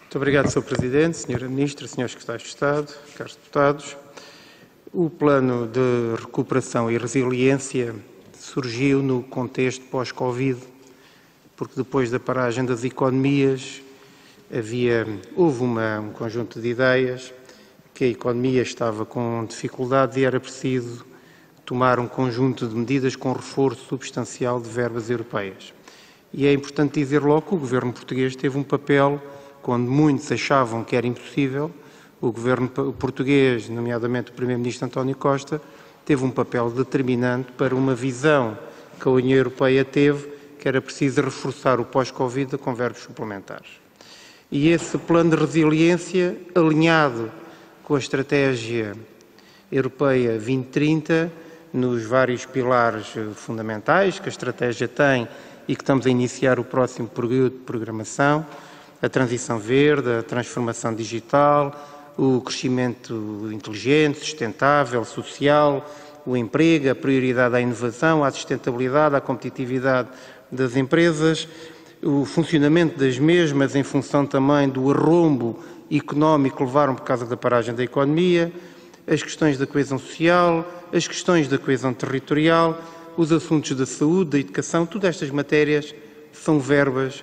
Muito obrigado, Sr. Presidente, Sra. Ministra, Srs. Secretários de Estado, caros deputados. O Plano de Recuperação e Resiliência surgiu no contexto pós-Covid, porque depois da paragem das economias houve um conjunto de ideias que a economia estava com dificuldades e era preciso tomar um conjunto de medidas com reforço substancial de verbas europeias. E é importante dizer logo que o governo português teve um papel, quando muitos achavam que era impossível, o governo português, nomeadamente o Primeiro-Ministro António Costa, teve um papel determinante para uma visão que a União Europeia teve, que era preciso reforçar o pós-Covid com verbos suplementares. E esse plano de resiliência, alinhado com a Estratégia Europeia 2030, nos vários pilares fundamentais que a estratégia tem e que estamos a iniciar o próximo período de programação, a transição verde, a transformação digital, o crescimento inteligente, sustentável, social, o emprego, a prioridade à inovação, à sustentabilidade, à competitividade das empresas, o funcionamento das mesmas em função também do arrombo económico que levaram por causa da paragem da economia, as questões da coesão social, as questões da coesão territorial, os assuntos da saúde, da educação, todas estas matérias são verbas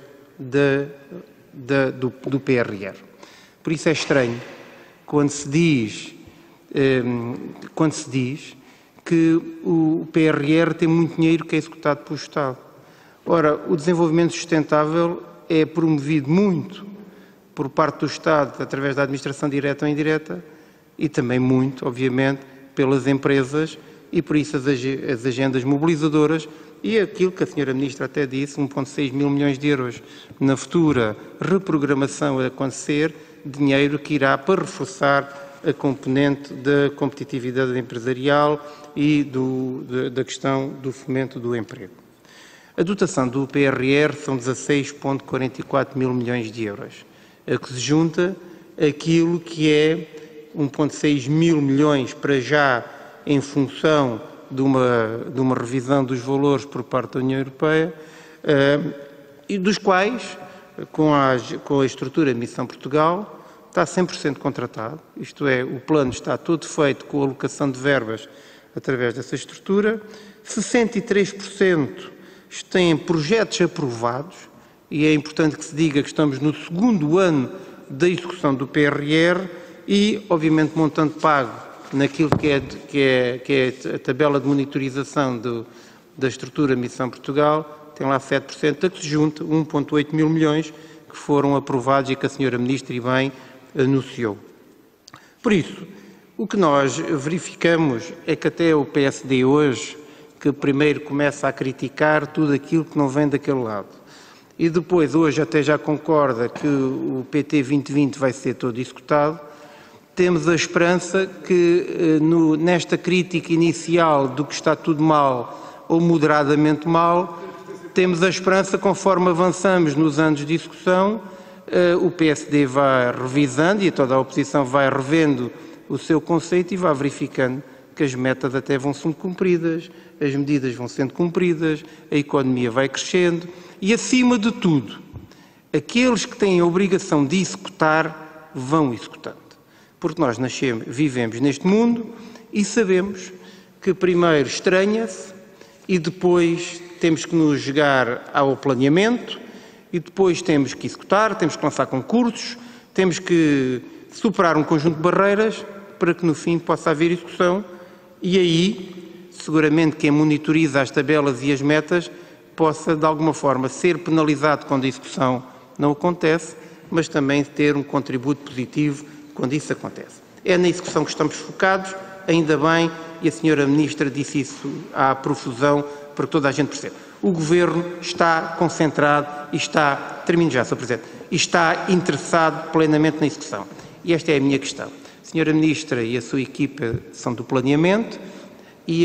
do PRR. Por isso é estranho quando se diz que o PRR tem muito dinheiro que é executado pelo Estado. Ora, o desenvolvimento sustentável é promovido muito por parte do Estado, através da administração direta ou indireta, e também muito, obviamente, pelas empresas, e por isso as agendas mobilizadoras e aquilo que a Sra. Ministra até disse, 1,6 mil milhões de euros na futura reprogramação a acontecer, dinheiro que irá para reforçar a componente da competitividade empresarial e da questão do fomento do emprego. A dotação do PRR são 16,44 mil milhões de euros, a que se junta aquilo que é 1,6 mil milhões para já em função de uma revisão dos valores por parte da União Europeia, e dos quais, com a estrutura de Missão Portugal, está 100% contratado, isto é, o plano está todo feito com a alocação de verbas através dessa estrutura, 63% têm projetos aprovados, e é importante que se diga que estamos no segundo ano da execução do PRR e, obviamente, montante pago naquilo que é a tabela de monitorização da estrutura Missão Portugal, tem lá 7%, a que se junta 1,8 mil milhões que foram aprovados e que a Sra. Ministra e bem anunciou. Por isso, o que nós verificamos é que até o PSD hoje, que primeiro começa a criticar tudo aquilo que não vem daquele lado, e depois hoje até já concorda que o PT 2020 vai ser todo executado, temos a esperança que nesta crítica inicial do que está tudo mal ou moderadamente mal, temos a esperança, conforme avançamos nos anos de execução, o PSD vai revisando e toda a oposição vai revendo o seu conceito e vai verificando que as metas até vão sendo cumpridas, as medidas vão sendo cumpridas, a economia vai crescendo e, acima de tudo, aqueles que têm a obrigação de executar vão executando. Porque nós vivemos neste mundo e sabemos que primeiro estranha-se e depois temos que nos jogar ao planeamento e depois temos que executar, temos que lançar concursos, temos que superar um conjunto de barreiras para que no fim possa haver execução e aí, seguramente, quem monitoriza as tabelas e as metas possa de alguma forma ser penalizado quando a execução não acontece, mas também ter um contributo positivo quando isso acontece. É na execução que estamos focados, ainda bem, e a Sra. Ministra disse isso à profusão para que toda a gente perceba. O Governo está concentrado e termino já, Sr. Presidente, e está interessado plenamente na execução. E esta é a minha questão. A Sra. Ministra e a sua equipa são do planeamento e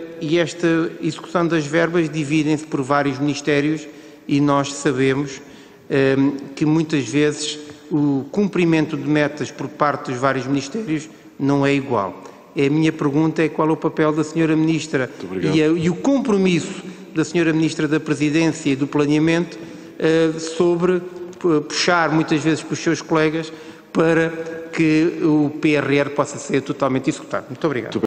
esta execução das verbas dividem-se por vários ministérios e nós sabemos que muitas vezes o cumprimento de metas por parte dos vários ministérios não é igual. A minha pergunta é qual é o papel da Sra. Ministra e o compromisso da Sra. Ministra da Presidência e do Planeamento sobre puxar muitas vezes para os seus colegas para que o PRR possa ser totalmente executado. Muito obrigado.